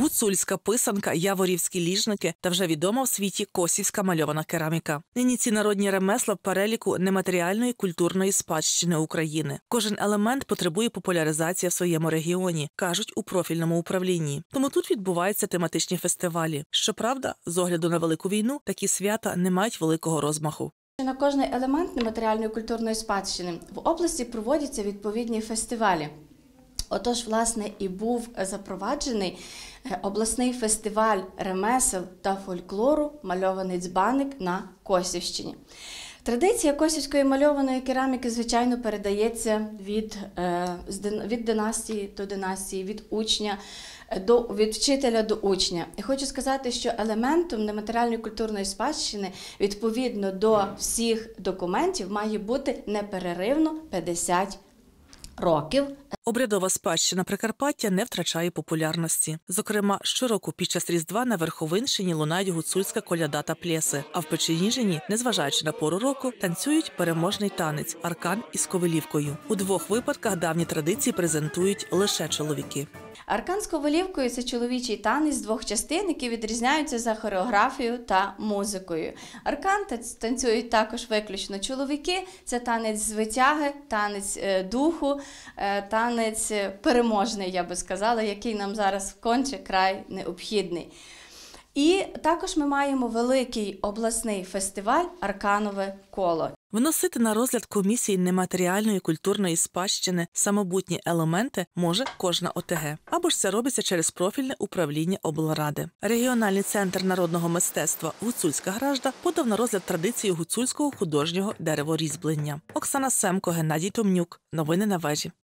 Гуцульська писанка, яворівські ліжники та вже відома в світі косівська мальована кераміка. Нині ці народні ремесла в переліку нематеріальної культурної спадщини України. Кожен елемент потребує популяризації в своєму регіоні, кажуть у профільному управлінні. Тому тут відбуваються тематичні фестивалі. Щоправда, з огляду на Велику війну, такі свята не мають великого розмаху. На кожний елемент нематеріальної культурної спадщини в області проводяться відповідні фестивалі. Отож, власне, і був запроваджений обласний фестиваль ремесел та фольклору «Мальований дзбаник» на Косівщині. Традиція косівської мальованої кераміки, звичайно, передається від династії до династії, від вчителя до учня. І хочу сказати, що елементом нематеріальної культурної спадщини відповідно до всіх документів має бути непереривно 50 років. Обрядова спадщина Прикарпаття не втрачає популярності. Зокрема, щороку під час Різдва на Верховинщині лунають гуцульська коляда та плеси, а в Печеніжині, незважаючи на пору року, танцюють переможний танець – аркан із ковилівкою. У двох випадках давні традиції презентують лише чоловіки. Аркан з ковилівкою – це чоловічий танець з двох частин, які відрізняються за хореографією та музикою. Аркан танцюють також виключно чоловіки – це танець з витяги, танець духу, танець переможний, я би сказала, який нам зараз конче край необхідний. І також ми маємо великий обласний фестиваль «Арканове коло». Вносити на розгляд комісії нематеріальної культурної спадщини самобутні елементи може кожна ОТГ. Або ж це робиться через профільне управління облради. Регіональний центр народного мистецтва «Гуцульська гражда» подав на розгляд традицію гуцульського художнього дереворізьблення. Оксана Семко, Геннадій Томнюк. Новини на вежі.